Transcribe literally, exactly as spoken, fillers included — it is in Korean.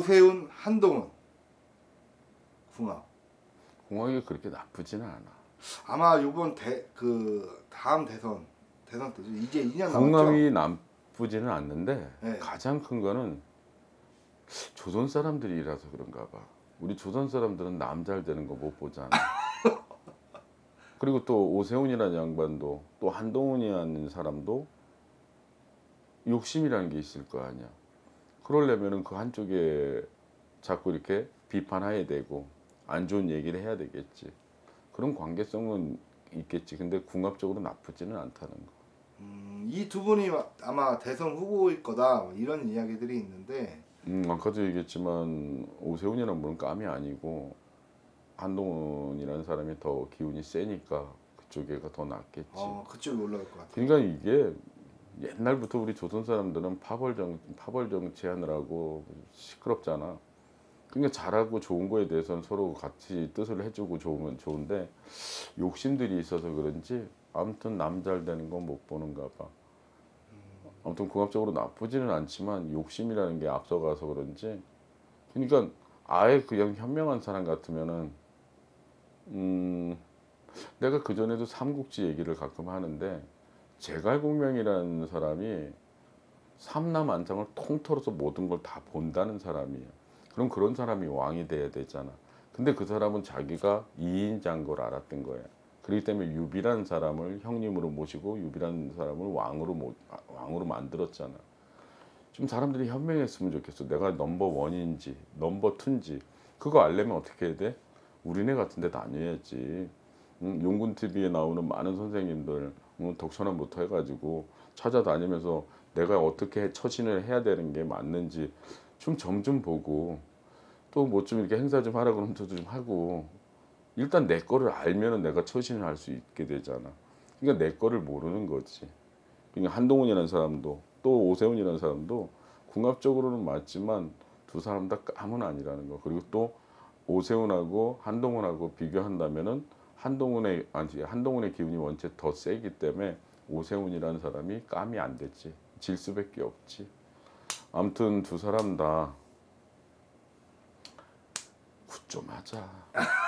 오세훈, 한동훈 궁합. 궁합이 그렇게 나쁘지는 않아. 아마 요번 대 그 다음 대선 대선 때죠. 이제 이 년 궁합이 남았죠. 나쁘지는 않는데 네. 가장 큰 거는 조선 사람들이라서 그런가 봐. 우리 조선 사람들은 남 잘 되는 거 못 보잖아. 그리고 또 오세훈이라는 양반도 또 한동훈이라는 사람도 욕심이라는 게 있을 거 아니야. 그러려면은 그 한쪽에 자꾸 이렇게 비판해야 되고 안 좋은 얘기를 해야 되겠지. 그런 관계성은 있겠지. 근데 궁합적으로 나쁘지는 않다는 거. 음, 이 두 분이 아마 대선 후보일 거다 뭐 이런 이야기들이 있는데 음, 아까도 얘기했지만 오세훈이라는 분은 깜이 아니고 한동훈이라는 사람이 더 기운이 세니까 그쪽에가 더 낫겠지. 어, 그쪽이 올라갈 것 같아요. 그러니까 이게 옛날부터 우리 조선 사람들은 파벌 정 파벌 정치하느라고 시끄럽잖아. 그러니까 잘하고 좋은 거에 대해서는 서로 같이 뜻을 해주고 좋으면 좋은데 욕심들이 있어서 그런지 아무튼 남 잘 되는 건 못 보는가 봐. 아무튼 궁합적으로 나쁘지는 않지만 욕심이라는 게 앞서가서 그런지 그러니까 아예 그냥 현명한 사람 같으면은 음 내가 그전에도 삼국지 얘기를 가끔 하는데 제갈공명이라는 사람이 삼남안장을 통틀어서 모든 걸 다 본다는 사람이에요. 그럼 그런 사람이 왕이 돼야 되잖아. 근데 그 사람은 자기가 이인자인 걸 알았던 거야. 그렇기 때문에 유비라는 사람을 형님으로 모시고 유비라는 사람을 왕으로 모, 왕으로 만들었잖아. 좀 사람들이 현명했으면 좋겠어. 내가 넘버 원인지 넘버 투인지 그거 알려면 어떻게 해야 돼? 우리네 같은 데 다녀야지. 응? 용군티비에 나오는 많은 선생님들 응? 덕천안부터 해가지고 찾아다니면서 내가 어떻게 처신을 해야 되는 게 맞는지 좀 점 좀 보고 또 뭐 좀 이렇게 행사 좀 하라 그러면 저도 좀 하고 일단 내 거를 알면은 내가 처신을 할 수 있게 되잖아. 그러니까 내 거를 모르는 거지. 그러니까 한동훈이라는 사람도 또 오세훈이라는 사람도 궁합적으로는 맞지만 두 사람 다 깜은 아니라는 거. 그리고 또 오세훈하고 한동훈하고 비교한다면은 한동훈의 아니 한동훈의 기운이 원체 더 세기 때문에 오세훈이라는 사람이 깜이 안 됐지. 질 수밖에 없지. 아무튼 두 사람 다 굿 좀 하자.